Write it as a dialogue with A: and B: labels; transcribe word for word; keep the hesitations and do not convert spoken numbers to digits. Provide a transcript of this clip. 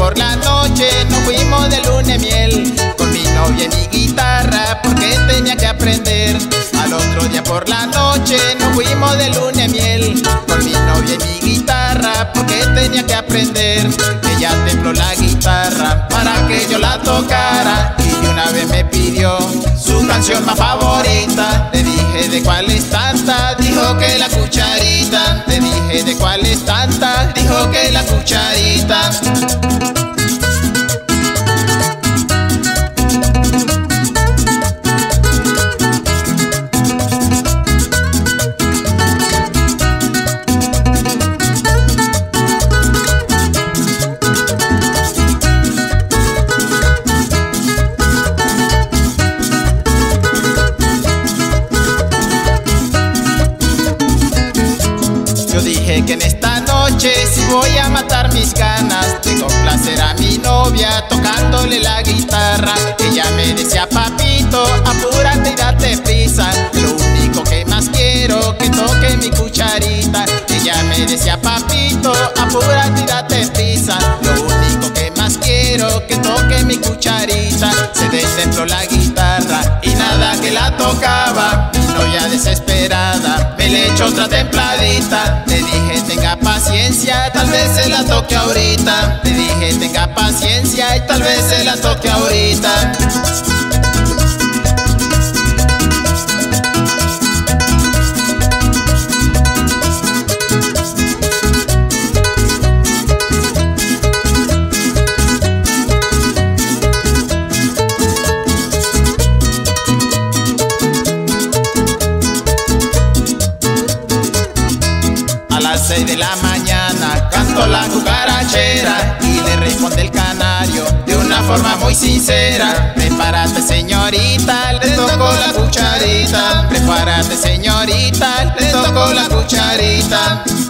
A: por la noche nos fuimos de luna de miel, con mi novia y mi guitarra porque tenía que aprender. Al otro día por la noche nos fuimos de luna de miel, con mi novia y mi guitarra porque tenía que aprender. Ella tembló la guitarra para que yo la tocara y de una vez me pidió su canción más favorita. Le dije de cuál es tanta, dijo que la cucharita. Le dije de cuál es tanta, dijo que la cucharita. Yo dije que en esta noche sí voy a matar mis ganas de complacer a mi novia tocándole la guitarra. Ella me decía: papito, apúrate y date prisa, lo único que más quiero que toque mi cucharita. Ella me decía: papito, apúrate y date prisa, lo único que más quiero que toque mi cucharita. Se destempló la guitarra y nada que la tocaba. Mi novia desesperada me le echó otra templadita. Le dije: tenga paciencia, tal vez se la toque ahorita. Le dije: tenga paciencia y tal vez se la toque ahorita. A las seis de la mañana cantó la cucarachera y le responde el canario de una forma muy sincera: prepárate, señorita, le tocó la cucharita. Prepárate, señorita, le tocó la cucharita.